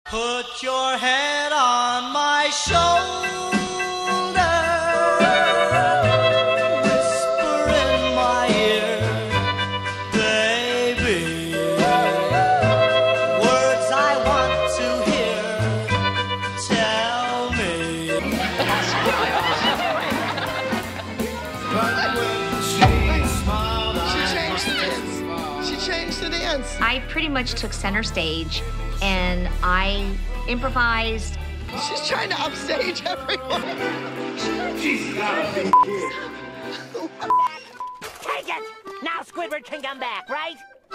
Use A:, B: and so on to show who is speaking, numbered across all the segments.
A: Put your head on my shoulder, whisper in my ear, baby, words I want to hear, tell me.
B: She changed the dance.
C: I pretty much took center stage and I improvised.
B: She's trying to upstage everyone.
D: She's gotta be kidding.
E: Take it! Now Squidward can come back, right?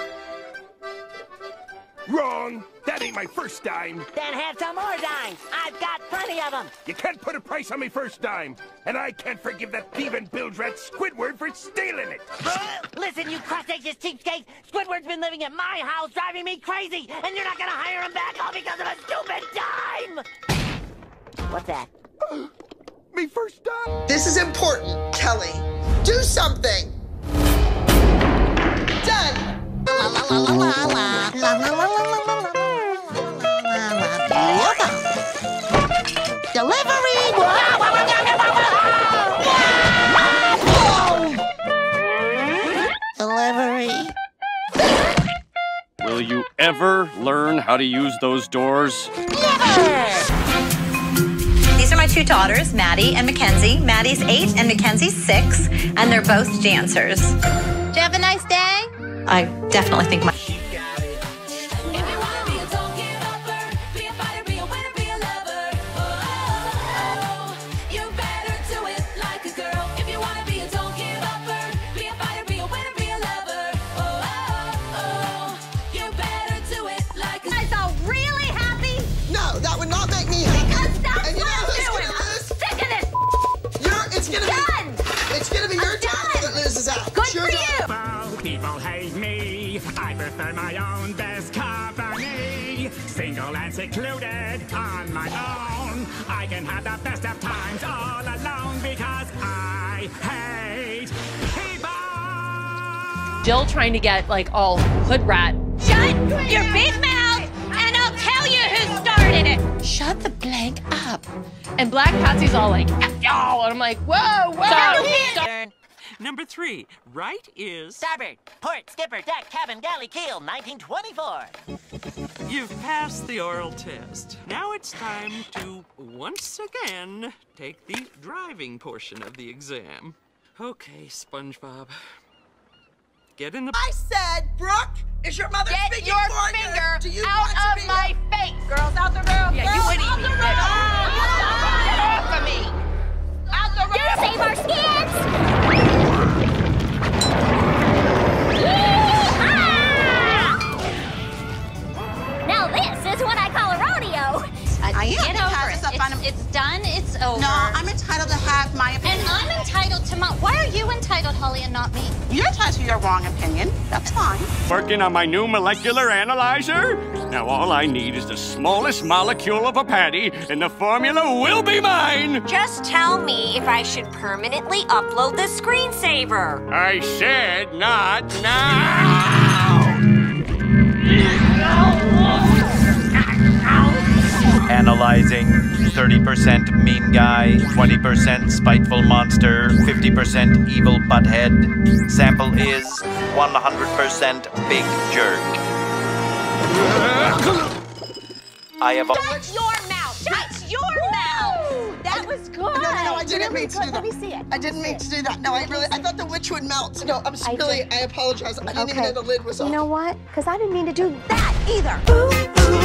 D: Wrong! That ain't my first dime.
E: Then have some more dimes. I've got plenty of them.
D: You can't put a price on me first dime. And I can't forgive that thieving bilge rat Squidward for stealing it.
E: Listen, you cross-ages cheapskate. Squidward's been living at my house, driving me crazy, and you're not gonna hire him back all because of a stupid dime! What's that?
D: Me first dime?
B: This is important, Kelly. Do something. Done.
C: Delivery! Delivery.
F: Will you ever learn how to use those doors?
C: Never!
G: These are my two daughters, Maddie and Mackenzie. Maddie's 8 and Mackenzie's 6, and they're both dancers.
C: Did you have a nice day?
G: I definitely think my...
B: It's gonna be your time that loses out.
C: Good for you!
H: People hate me. I prefer my own best company. Single and secluded on my own. I can have the best of times all alone because I hate people.
I: Jill trying to get like all hood rat.
C: Shut your big mouth and I'll tell you who started it!
I: Shut the blank up. And Black Patsy's all like, y'all, and I'm like, whoa, whoa.
E: Turn.
J: Number 3, right is...
E: Starboard, port, skipper, deck, cabin, galley, keel, 1924.
J: You've passed the oral test. Now it's time to, once again, take the driving portion of the exam. Okay, SpongeBob. Get in the...
B: I said, Brooke, is your mother speaking
I: Get your
B: for you?
I: finger
B: Do you
I: out
B: want to
I: of
B: be
I: my face. Girls, out the room. Yeah, you wouldn't even get off of me. Out the room.
C: Gotta save our skins! Now this is what I call a rodeo.
G: I am. Get over it. It's done. It's over.
K: No, I'm entitled to have my opinion.
G: And I'm entitled to my... Why are you entitled, Holly, and not me?
K: You're entitled to your wrong opinion. That's fine.
F: Working on my new molecular analyzer? Now all I need is the smallest molecule of a patty, and the formula will be mine!
C: Just tell me if I should permanently upload the screensaver.
F: I said not now!
L: Analyzing 30% mean guy, 20% spiteful monster, 50% evil butthead. Sample is 100% big jerk. I have a...
C: Shut your mouth! Shut your mouth! That was good.
B: No, I didn't mean to do that.
C: Let me see it.
B: I didn't mean to do that. No, I thought the witch would melt. No, I apologize. I didn't even know the lid was off.
C: You know what? Because I didn't mean to do that either. Ooh, ooh.